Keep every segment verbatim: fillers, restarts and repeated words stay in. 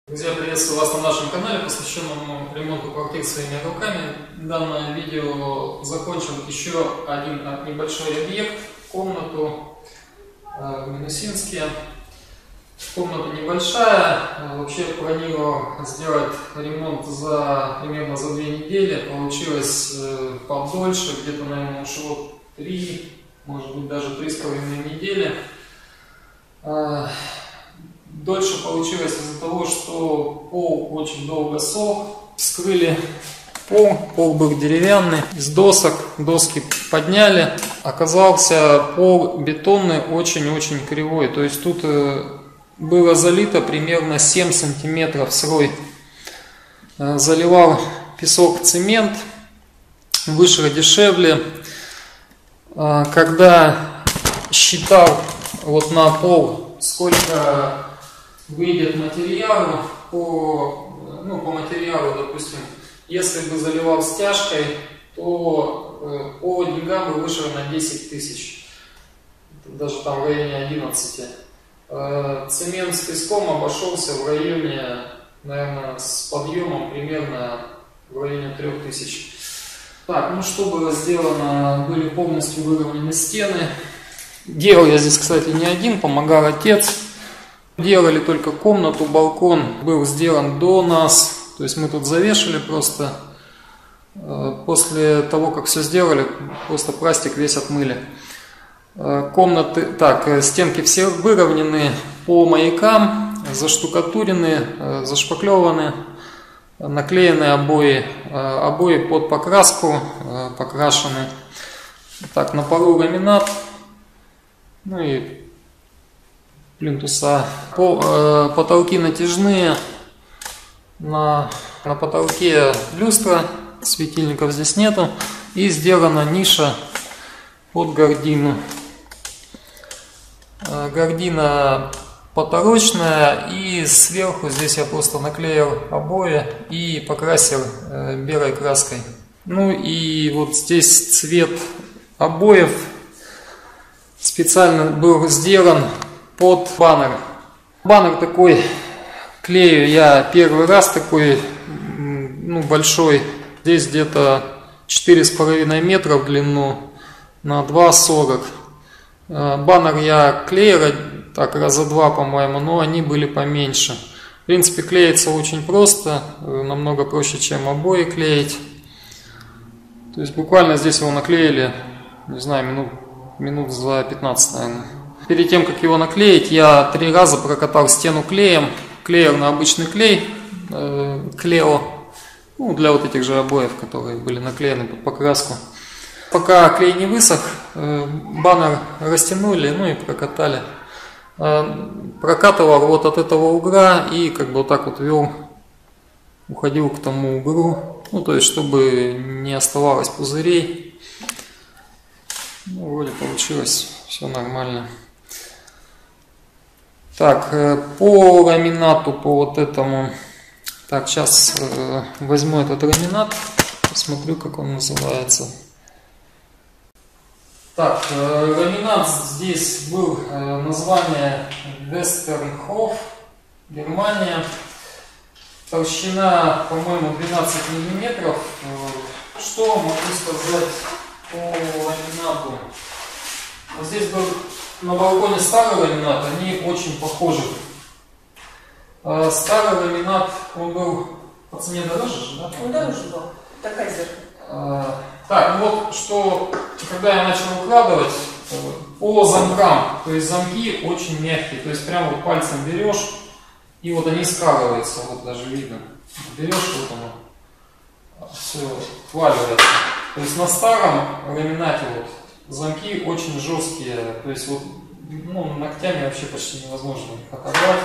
Друзья, приветствую вас на нашем канале, посвященном ремонту квартир своими руками. Данное видео закончил еще один небольшой объект, комнату в Минусинске. Комната небольшая, вообще планировал сделать ремонт за примерно за две недели. Получилось подольше, где-то, наверное, ушло три, может быть даже три с половиной недели. Дольше получилось из-за того, что пол очень долго сох. Вскрыли пол, пол был деревянный, из досок, доски подняли. Оказался пол бетонный, очень-очень кривой. То есть тут было залито примерно семь сантиметров слой. Заливал песок, цемент, выше, дешевле. Когда считал вот на пол, сколько выйдет материалу, по, ну, по материалу, допустим, если бы заливал стяжкой, то э, по деньгам бы вышел на десять тысяч, даже там в районе одиннадцати. Э, цемент с песком обошелся в районе, наверное, с подъемом примерно в районе трех тысяч. Так, ну что было сделано, были полностью выровнены стены. Делал я здесь, кстати, не один, помогал отец. Делали только комнату, балкон был сделан до нас, то есть мы тут завешали просто. После того, как все сделали, просто пластик весь отмыли. Комнаты, так, стенки все выровнены по маякам, заштукатурены, зашпаклеваны, наклеены обои, обои под покраску покрашены. Так, на полу ламинат, ну и плинтуса. По, э, потолки натяжные, на, на потолке люстра, светильников здесь нету, и сделана ниша под гардину. Э, гардина поторочная, и сверху здесь я просто наклеил обои и покрасил э, белой краской. Ну и вот здесь цвет обоев специально был сделан под баннер. Баннер такой клею я первый раз, такой, ну, большой. Здесь где-то четыре с половиной метра в длину на два сорок. Баннер я клеил так раза два, по-моему, но они были поменьше. В принципе, клеится очень просто, намного проще, чем обои клеить. То есть буквально здесь его наклеили, не знаю, минут, минут за пятнадцать, наверное. Перед тем, как его наклеить, я три раза прокатал стену клеем. Клеил на обычный клей, э, Клео, ну, для вот этих же обоев, которые были наклеены под покраску. Пока клей не высох, э, баннер растянули, ну и прокатали. Э, прокатывал вот от этого угла и как бы вот так вот вел, уходил к тому углу. Ну, то есть, чтобы не оставалось пузырей. Ну, вроде получилось все нормально. Так, по ламинату, по вот этому, так, сейчас э, возьму этот ламинат, посмотрю, как он называется. Так, э, ламинат здесь был, э, название Westernhof, Германия, толщина, по-моему, двенадцать миллиметров. Э, что могу сказать по ламинату? Вот здесь был на балконе старый ламинат, они очень похожи. Старый ламинат, он был по цене дороже, да? Он дороже был, такая зеркало. Так, ну вот, что, когда я начал укладывать, по замкам, то есть замки очень мягкие, то есть прямо вот пальцем берешь, и вот они скалываются, вот даже видно. Берешь, вот оно, все отваливается. То есть на старом ламинате вот замки очень жесткие, то есть вот, ну, ногтями вообще почти невозможно их оторвать.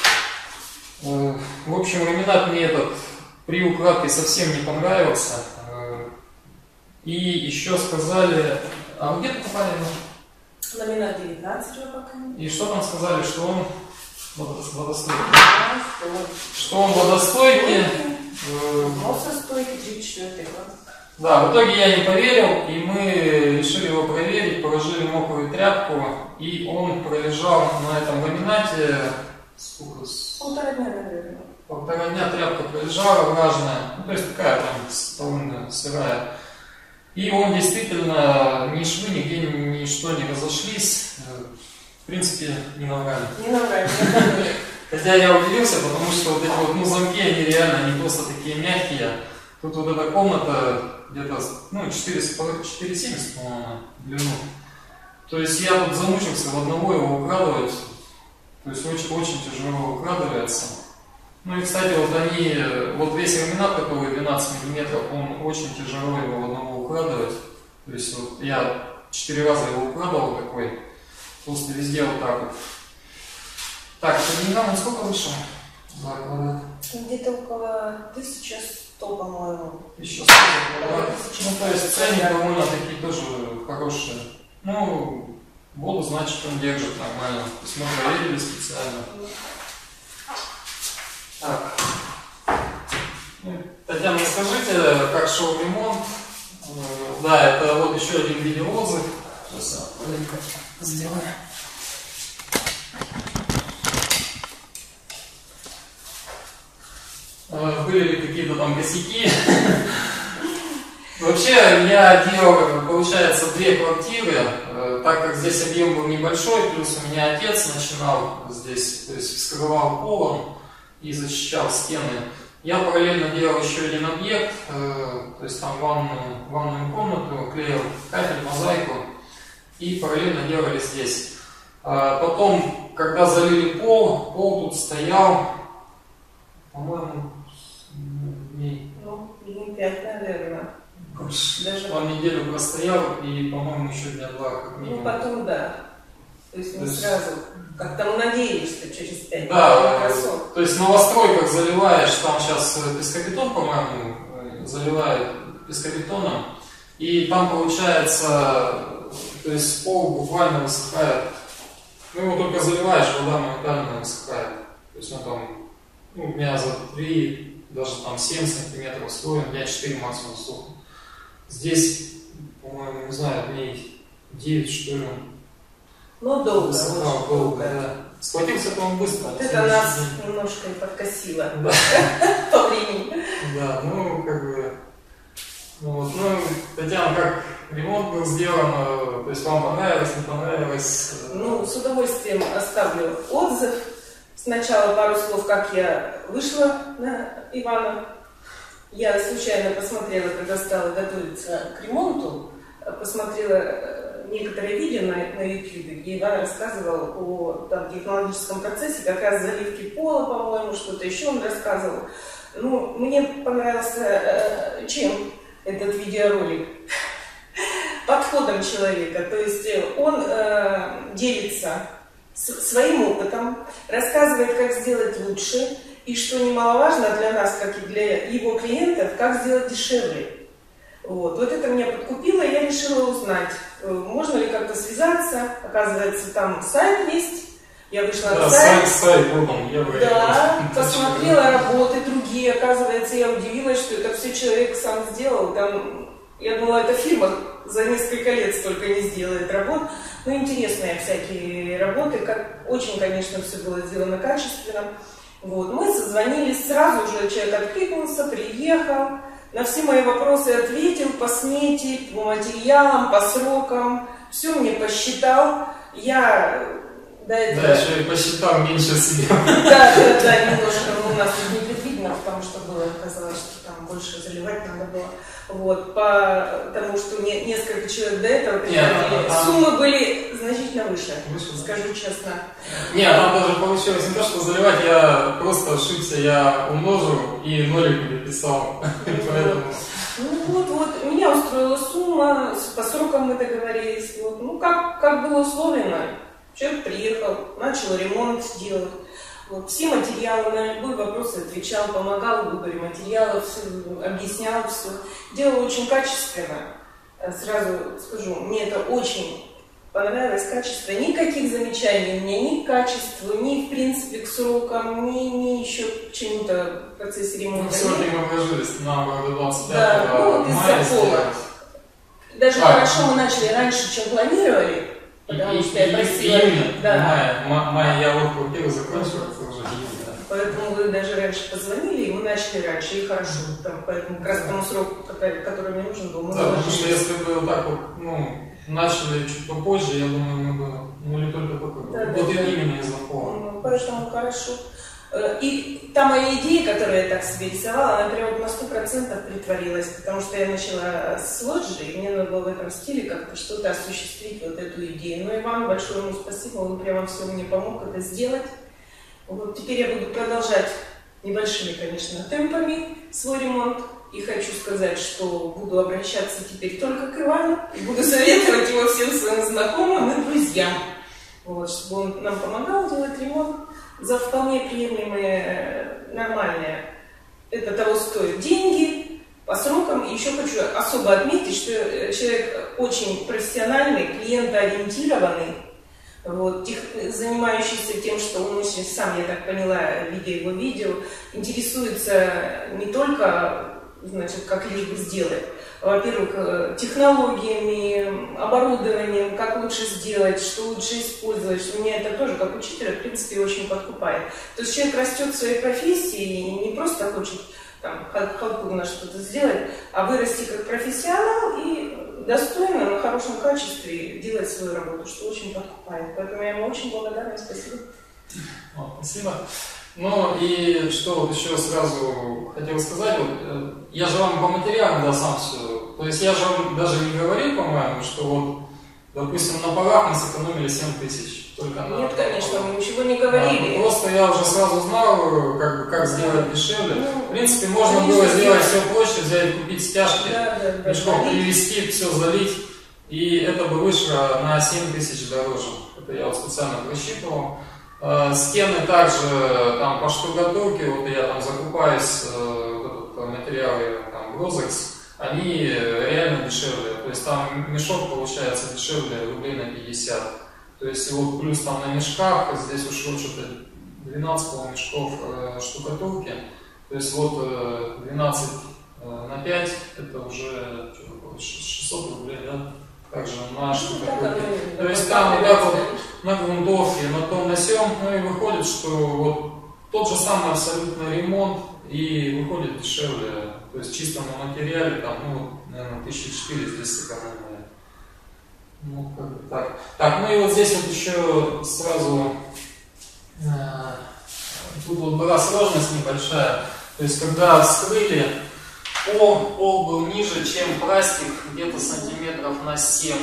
В общем, ламинат мне этот при укладке совсем не понравился. И еще сказали, а где покупали? Ламинат девятнадцать уже пока. И что там сказали, что он водостойкий? Что он водостойкий? Мокростойкий, тридцать четвёртый год. Да, в итоге я не поверил, и мы решили его проверить, положили мокрую тряпку, и он пролежал на этом ламинате сколько? Полтора дня, наверное. полтора дня тряпка пролежала влажная, ну, то есть такая там довольно сырая. И он действительно, ни швы, нигде ничто не разошлись, в принципе, не наврали. Не наврали. Хотя я удивился, потому что вот эти вот, ну, замки, они реально не просто такие мягкие. Тут вот эта комната где-то, ну, четыре семьдесят, по-моему, в длину. То есть я тут замучился в одного его укладывать, то есть очень, очень тяжело укладывается. Ну и, кстати, вот они, вот весь ламинат, который двенадцать миллиметров, он очень тяжело его в одного укладывать. То есть вот я четыре раза его укладывал такой, просто везде вот так вот. Так, это недавно сколько вышел? Где-то около тысячи сто, по-моему. Еще сто, да. Ну, то есть ценник довольно такие тоже хорошие. Ну, воду, значит, он держит нормально. То есть мы проверили специально. Так. Татьяна, скажите, как шел ремонт? Да, это вот еще один видеоотзыв. Сейчас я маленько сделаю. Были ли какие-то там косяки? Вообще, я делал, получается, две квартиры, так как здесь объем был небольшой, плюс у меня отец начинал здесь, то есть вскрывал полом и защищал стены. Я параллельно делал еще один объект, то есть там ванную, ванную комнату, клеил кафель, мозаику, и параллельно делали здесь. Потом, когда залили пол, пол тут стоял, по-моему, дней. Ну, дней пять, наверное. Даже он неделю простоял, и, по-моему, еще дня два как минимум. Ну, потом да. То есть не то сразу. Как там надеялись, что через пять. Да, то есть в новостройках заливаешь, там сейчас пескобетон, по-моему, заливают пескобетоном, и там получается, то есть пол буквально высыхает. Ну, его только заливаешь, вода моментально высыхает. То есть он там, ну, дня за три, даже там семь сантиметров слоем, дня четыре максимум сухо. Здесь, по-моему, не знаю, дней девять, что ли. Ну, долго. Высыхал, долго, да. Схватился, по-моему, быстро. Вот это нас немножко и подкосило. Да. По времени. Да, ну, как бы... Ну, вот, ну, Татьяна, как ремонт был сделан, то есть вам понравилось, не понравилось? Ну, с удовольствием оставлю отзыв. Сначала пару слов, как я вышла на Ивана. Я случайно посмотрела, когда стала готовиться к ремонту, посмотрела некоторые видео на, на YouTube, где Иван рассказывал о там, технологическом процессе, как раз заливки пола, по-моему, что-то еще он рассказывал. Ну, мне понравился э, чем этот видеоролик? Подходом человека. То есть он э, делится своим опытом, рассказывает, как сделать лучше, и, что немаловажно для нас, как и для его клиентов, как сделать дешевле. Вот, вот это меня подкупило, и я решила узнать, можно ли как-то связаться. Оказывается, там сайт есть. Я вышла да, на сайт. сайт, сайт, вот он, я да, посмотрела работы другие. Оказывается, я удивилась, что это все человек сам сделал. Там, я думала, эта фирма за несколько лет столько не сделает работ. Ну, интересные всякие работы. Как, очень, конечно, все было сделано качественно. Вот, мы созвонились, сразу же человек откликнулся, приехал, на все мои вопросы ответил по смете, по материалам, по срокам, все мне посчитал. Я до этого... Да, еще и посчитал меньше себя. Да, да, да, немножко, ну, у нас тут не предвидено, потому что было, казалось, что там больше заливать надо было. Вот, потому что не, несколько человек до этого приходили, а, суммы были значительно выше, выше, скажу честно. Нет, там даже получилось не то, что заливать, я просто ошибся, я умножил и нолик переписал. Поэтому... Ну вот, вот, меня устроила сумма, по срокам мы договорились, вот, ну как, как было условлено, человек приехал, начал ремонт делать. Вот, все материалы, на любые вопросы отвечал, помогал в выборе материалов, объяснял все. Делал очень качественно. Сразу скажу, мне это очень понравилось, качество. Никаких замечаний у меня ни к качеству, ни в принципе к срокам, ни, ни еще к чему-то в процессе ремонта. Ну, сегодня мы вложились, нам было до двадцать пятого да, ну, вот из-за пола. Даже а, хорошо мы начали раньше, чем планировали. Потому и, что я просила, июня, да. мая, мая, я вот квартиру закончила, это уже июня. Поэтому вы даже раньше позвонили, и мы начали раньше, и хорошо. Там, поэтому как раз к тому сроку, который, который мне нужен был, мы да, потому что если бы вот так вот, ну, начали чуть попозже, я думаю, мы бы, ну, не только только, да, вот да, именно из-за фона. ну, поэтому хорошо. И та моя идея, которую я так себе рисовала, она прям на сто процентов притворилась, потому что я начала с лоджии, и мне надо было в этом стиле как-то что-то осуществить, вот эту идею. Ну, Иван, большое ему спасибо, он прямо все мне помог это сделать. Вот теперь я буду продолжать небольшими, конечно, темпами свой ремонт. И хочу сказать, что буду обращаться теперь только к Ивану, и буду советовать его всем своим знакомым и друзьям, вот, чтобы он нам помогал делать ремонт за вполне приемлемые, нормальные, это того стоит деньги, по срокам. И еще хочу особо отметить, что человек очень профессиональный, клиентоориентированный, вот, тех, занимающийся тем, что он очень сам, я так поняла, видя его видео, интересуется не только, значит, как лишь бы сделать, во-первых, технологиями, оборудованием, как лучше сделать, что лучше использовать, что меня это тоже, как учителя, в принципе, очень подкупает. То есть человек растет в своей профессии и не просто хочет там халтурно что-то сделать, а вырасти как профессионал и достойно, на хорошем качестве делать свою работу, что очень подкупает. Поэтому я ему очень благодарна, спасибо. О, спасибо. Ну и что вот еще сразу хотел сказать, вот, я же вам по материалам, да, сам все, то есть я же вам даже не говорил, по-моему, что вот, допустим, на полах мы сэкономили семь тысяч. Только на Нет, конечно, полах. мы ничего не говорили. Да, просто я уже сразу знал, как, как сделать дешевле. Ну, в принципе, можно было сделать все проще, взять, купить стяжки, да, да, да, мешком да, перевести, все залить, и это бы вышло на семь тысяч дороже. Это я вот специально просчитывал. Стены также там по штукатурке, вот я там закупаюсь, вот этот материалы там Розекс, они реально дешевле. То есть там мешок получается дешевле рублей на пятьдесят. То есть и вот плюс там на мешках, здесь ушло что-то двенадцать мешков э, штукатурки. То есть вот двенадцать на пять это уже шестьсот рублей, да? Также на штукатурке. То есть там вот так вот на грунтовке, на том, на сём, ну и выходит, что вот тот же самый абсолютно ремонт и выходит дешевле. То есть чисто на материале там, ну, наверное, тысячи четыре здесь сэкономили. Ну, как бы так. Так, ну и вот здесь вот еще сразу э, тут вот была сложность небольшая. То есть когда вскрыли, пол, пол был ниже, чем пластик, где-то сантиметров на семь.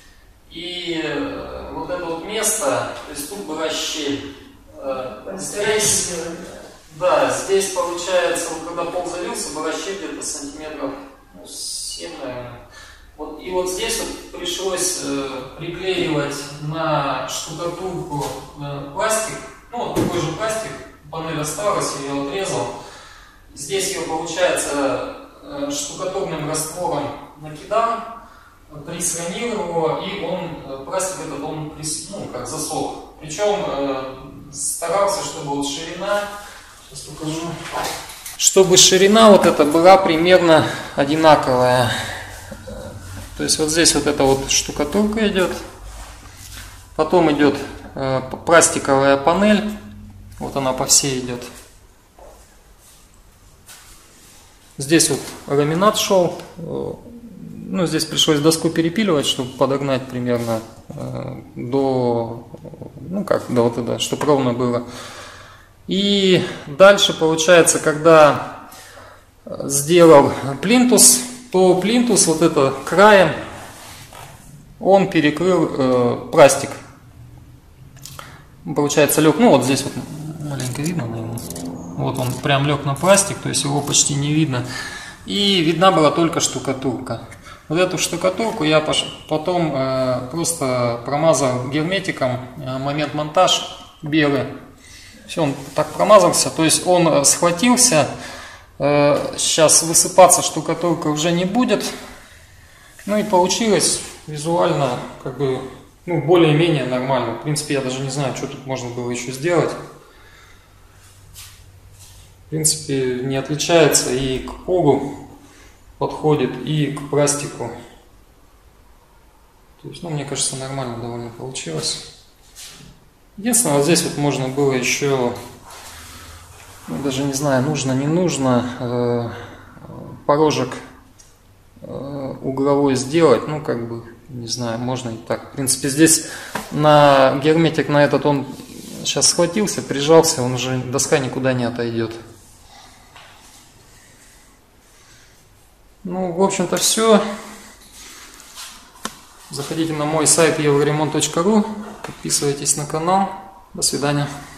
И э, вот это вот место, то есть тут была щель. Э, здесь, да, здесь получается, вот когда пол залился, была щель где-то сантиметров ну, семь, наверное. Вот, и вот здесь вот пришлось э, приклеивать на штукатурку э, пластик, ну вот такой же пластик, панель осталась, я ее отрезал. Здесь ее, получается, э, штукатурным раствором накидал, прислонил его, и он, э, пластик этот, он прис, ну, как засох. Причем э, старался, чтобы вот ширина, сейчас покажу, чтобы ширина вот эта была примерно одинаковая. То есть вот здесь вот эта вот штукатурка идет, потом идет э, пластиковая панель, вот она по всей идет. Здесь вот ламинат шел, э, ну здесь пришлось доску перепиливать, чтобы подогнать примерно э, до, ну как, до вот туда, чтобы ровно было. И дальше получается, когда сделал плинтус, то плинтус вот это краем он перекрыл э, пластик. Получается лег, ну вот здесь вот маленько видно, наверное. Вот он прям лег на пластик, то есть его почти не видно. И видна была только штукатурка. Вот эту штукатурку я потом э, просто промазал герметиком, э, момент монтаж белый. Все, он так промазался, то есть он схватился. Сейчас высыпаться штукатурка уже не будет. Ну и получилось визуально как бы ну, более-менее нормально. В принципе, я даже не знаю, что тут можно было еще сделать. В принципе, не отличается и к полу подходит, и к пластику. То есть, ну, мне кажется, нормально довольно получилось. Единственное, вот здесь вот можно было еще ну, даже не знаю, нужно, не нужно, порожек угловой сделать, ну, как бы, не знаю, можно и так. В принципе, здесь на герметик на этот он сейчас схватился, прижался, он уже, доска никуда не отойдет. Ну, в общем-то, все. Заходите на мой сайт евроремонт точка ру, подписывайтесь на канал. До свидания.